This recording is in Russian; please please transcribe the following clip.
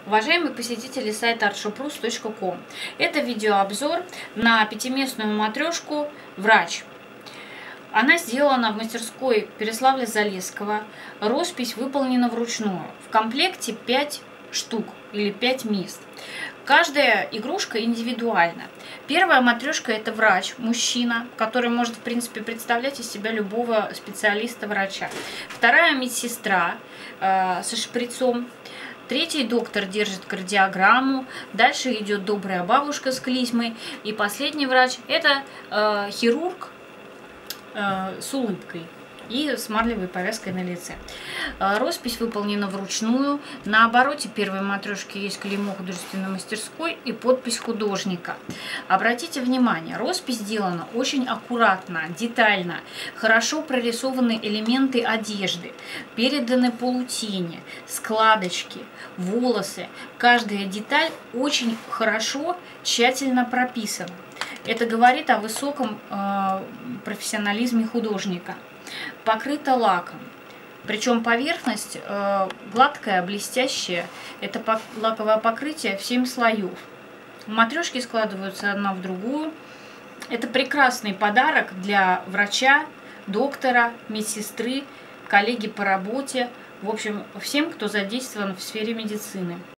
Уважаемые посетители сайта artshoprus.com. Это видеообзор на пятиместную матрешку «Врач». Она сделана в мастерской Переславля-Залесского. Роспись выполнена вручную. В комплекте 5 штук или 5 мест. Каждая игрушка индивидуальна. Первая матрешка — это врач, мужчина, который может, в принципе, представлять из себя любого специалиста-врача. Вторая — медсестра со шприцом. Третий — доктор, держит кардиограмму. Дальше идет добрая бабушка с клизмой. И последний врач — это хирург с улыбкой и с марлевой повязкой на лице. Роспись выполнена вручную. На обороте первой матрешки есть клеймо художественной мастерской и подпись художника. Обратите внимание, роспись сделана очень аккуратно, детально. Хорошо прорисованы элементы одежды, переданы полутени, складочки, волосы. Каждая деталь очень хорошо, тщательно прописана. Это говорит о высоком профессионализме художника. Покрыта лаком. Причем поверхность гладкая, блестящая. Это лаковое покрытие в 7 слоев. Матрешки складываются одна в другую. Это прекрасный подарок для врача, доктора, медсестры, коллеги по работе. В общем, всем, кто задействован в сфере медицины.